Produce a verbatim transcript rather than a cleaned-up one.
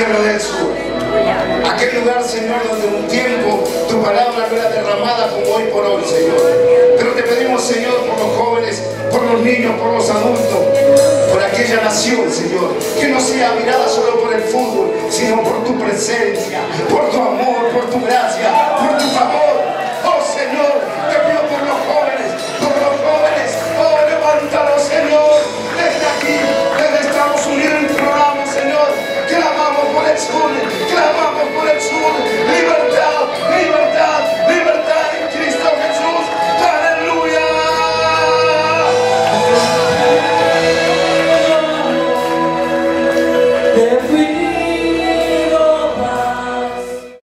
tierra del sur. Aquel lugar, Señor, donde un tiempo tu palabra no era derramada como hoy por hoy, Señor. Pero te pedimos, Señor, por los jóvenes, por los niños, por los adultos, por aquella nación, Señor, que no sea mirada solo por el fútbol, sino por tu presencia, por tu amor, por tu gracia, por tu favor.